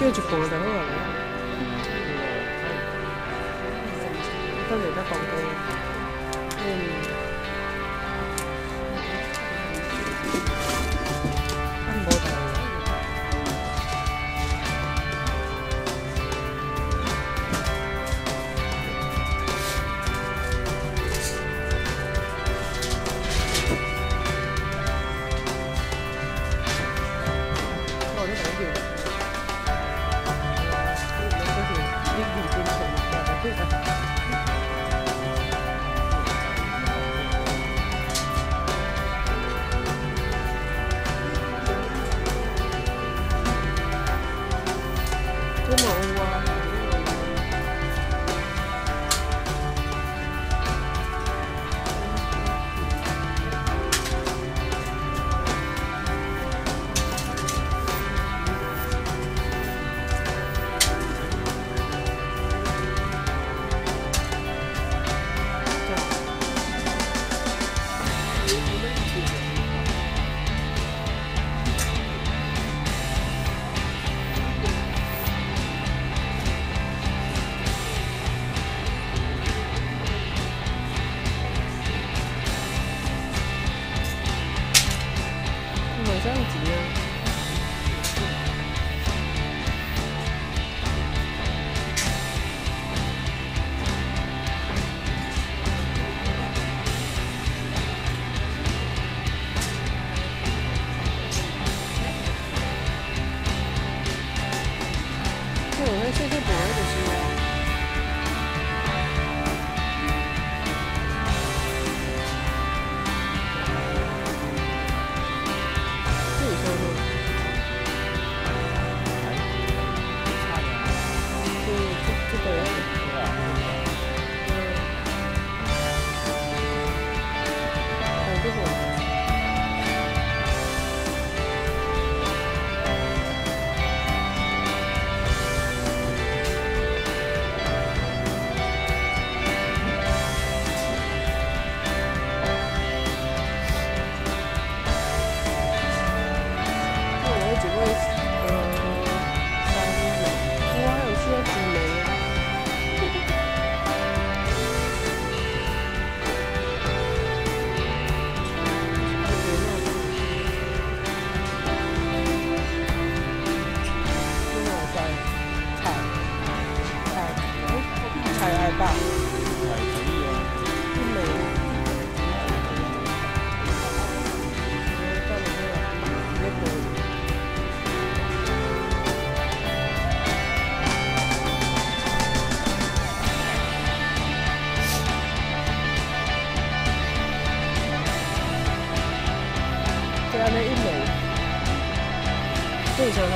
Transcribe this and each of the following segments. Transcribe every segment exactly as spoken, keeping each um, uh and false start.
少一半就好啊。等下再讲过。嗯。按无代。哦，你讲叫。 这么有啊！这样子啊。对，我那现在本来就是。 吧，一枚。到底没有？没可以。这安尼一枚，这是啥？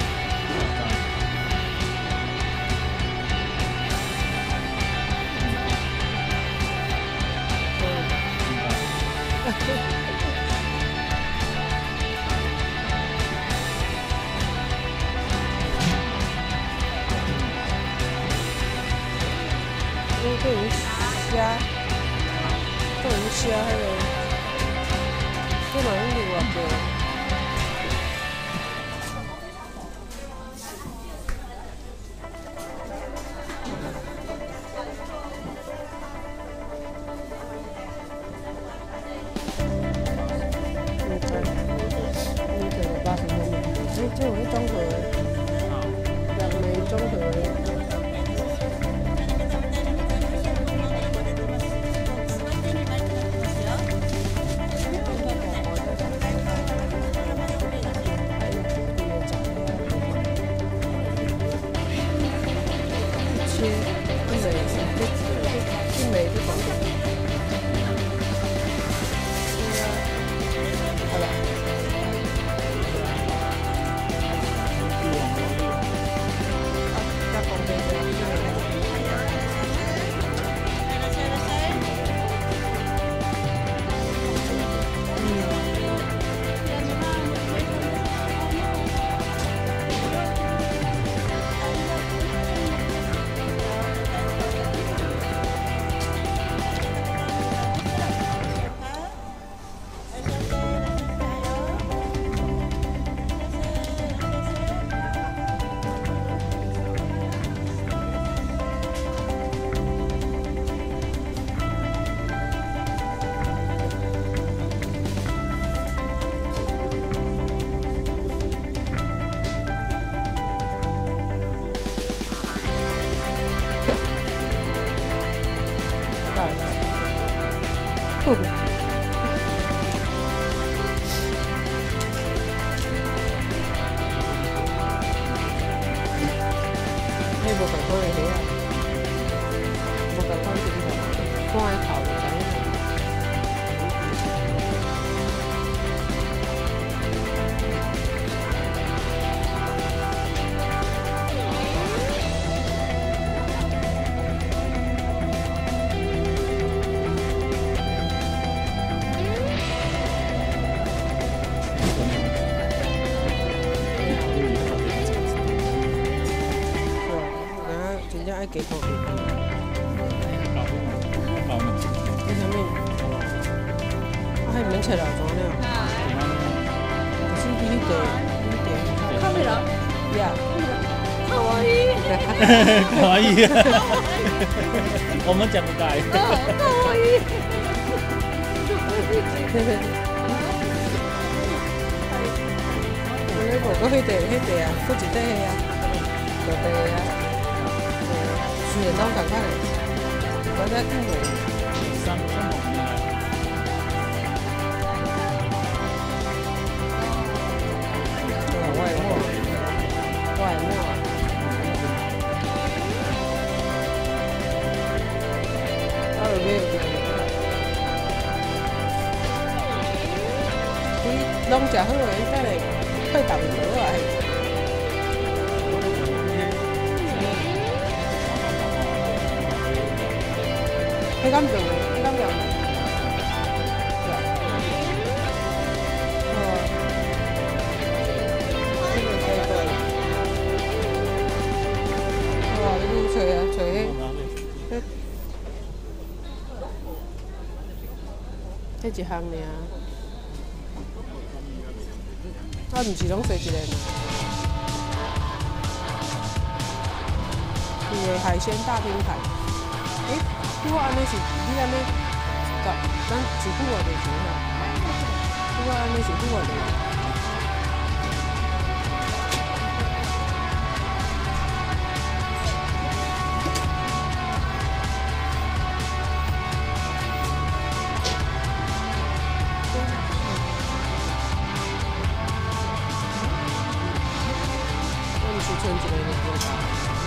因为这有虾，这有虾迄个，这嘛用另外个。 这有那综合的，两枚综合的。 你无共款的虾啊，无共款镜头，看伊头就知影。 真正爱加靠边边。 搞搞呢？ 为什么？啊，迄免切了，怎了？是你迄个，你迄个。 カメラ？ 呀。 可愛い。 可愛い。我們講得大。 可愛い。 我迄個，我迄個，迄個啊，佫一塊迄啊，落地個啊。 虽然拢共款诶，我在看过。 三三毛钱啊！ 我会摸，我会摸啊。我有买有买。你拢食好诶，等下配淡薄啊。 迄敢做，迄敢用？对。哦。这个可以过。哦，你找啊，找迄，迄，迄一项尔。啊，毋是拢做一个嘛？伊个海鲜大拼盘。诶。 如果安尼是，你安尼，咱咱一句话就行啦。如果安尼是句话就。我们是存一个就够大。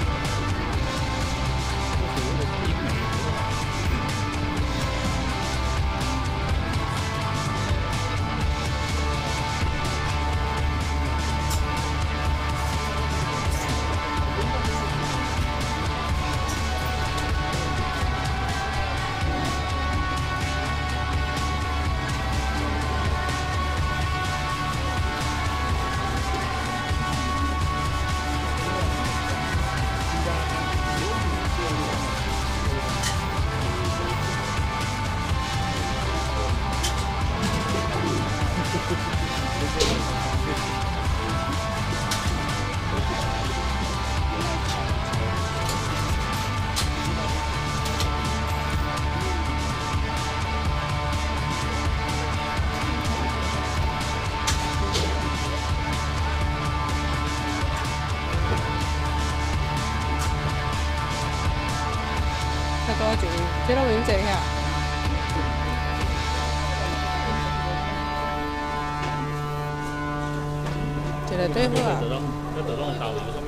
太多就这拢免坐遐。一个底好啊。 要得到要得到好。